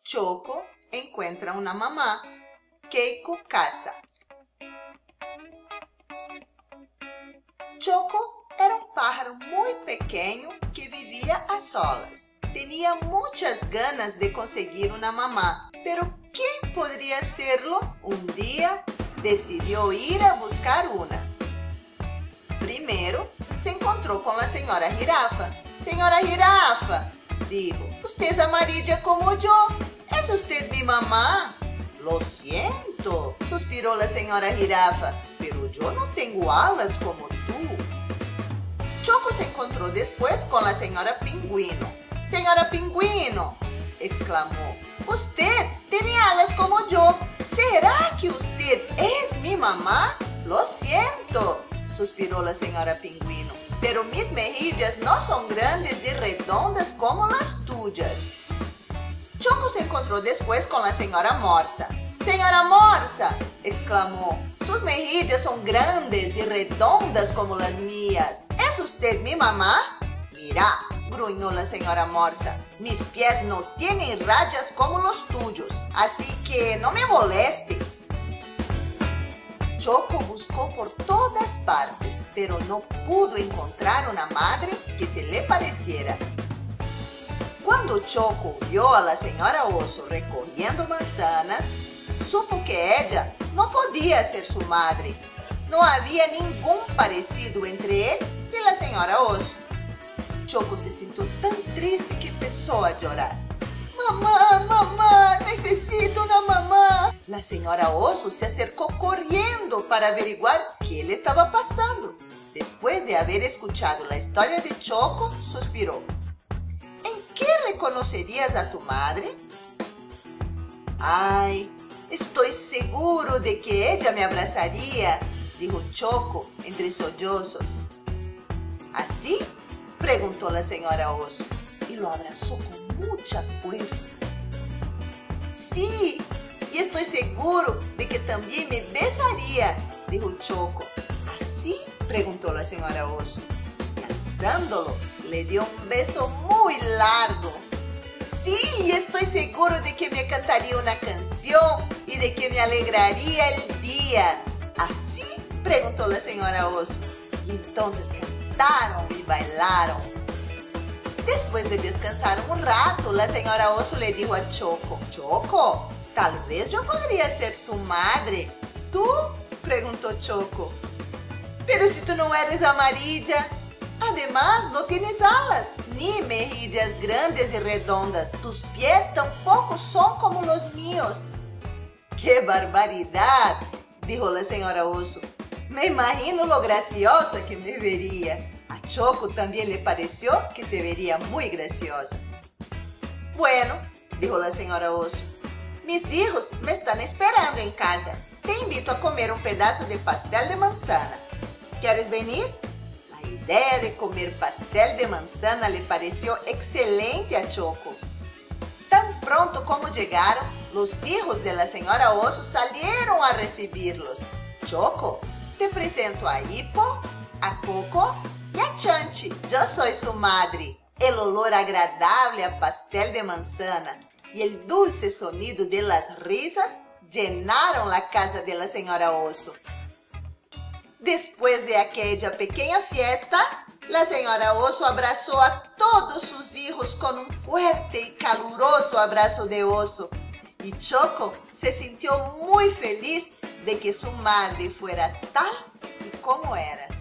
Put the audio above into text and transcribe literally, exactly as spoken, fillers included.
Choco encuentra una mamá. Keiko casa. Choco era um pájaro muy pequeño que vivia a solas. Tenía muchas ganas de conseguir una mamá, pero ¿quién podría hacerlo? Un día decidió ir a buscar una. Primero se encontró con la señora Jirafa. Señora Jirafa, dijo, usted es amarilla como yo. ¿Es usted mi mamá? Lo siento, suspiró la señora Jirafa, pero yo no tengo alas como tú. Choco se encontró después con la señora Pingüino. Señora Pingüino, exclamó, usted tiene alas como yo. ¿Será que usted es mi mamá? Lo siento, suspiró la señora Pingüino, pero mis mejillas no son grandes y redondas como las tuyas. Choco se encontró después con la señora Morsa. Señora Morsa, exclamó, sus mejillas son grandes y redondas como las mías. ¿Es usted mi mamá? Mira, gruñó la señora Morsa, mis pies no tienen rayas como los tuyos, así que no me molestes. Choco buscó por todas partes, pero no pudo encontrar una madre que se le pareciera. Cuando Choco vio a la señora Oso recogiendo manzanas, supo que ella no podía ser su madre. No había ningún parecido entre él y la señora Oso. Choco se sintió tan triste que empezó a llorar. Mamá, mamá, necesito una mamá. La señora Oso se acercó corriendo para averiguar qué le estaba pasando. Después de haber escuchado la historia de Choco, suspiró. ¿En qué reconocerías a tu madre? Ay, estoy seguro de que ella me abrazaría, dijo Choco entre sollozos. ¿Así? Preguntó la señora Oso y lo abrazó con mucha fuerza. Sí, y estoy seguro de que también me besaría, dijo Choco. ¿Así? Preguntó la señora Oso y alzándolo le dio un beso muy largo. Sí, estoy seguro de que me cantaría una canción y de que me alegraría el día. ¿Así? Preguntó la señora Oso. Y entonces cantaron y bailaron. Después de descansar un rato, la señora Oso le dijo a Choco, Choco, tal vez yo podría ser tu madre. ¿Tú? Preguntó Choco. Pero si tú no eres amarilla. Además, no tienes alas, ni mejillas grandes y redondas. Tus pies tampoco son como los míos. ¡Qué barbaridad!, dijo la señora Oso. Me imagino lo graciosa que me vería. A Choco también le pareció que se vería muy graciosa. Bueno, dijo la señora Oso, mis hijos me están esperando en casa. Te invito a comer un pedazo de pastel de manzana. ¿Quieres venir? La idea de comer pastel de manzana le pareció excelente a Choco. Tan pronto como llegaron, los hijos de la señora Oso salieron a recibirlos. Choco, te presento a Hippo, a Coco y a Chanchi. Yo soy su madre. El olor agradable a pastel de manzana y el dulce sonido de las risas llenaron la casa de la señora Oso. Después de aquella pequeña fiesta, la señora Oso abrazó a todos sus hijos con un fuerte y caluroso abrazo de oso. Y Choco se sintió muy feliz de que su madre fuera tal y como era.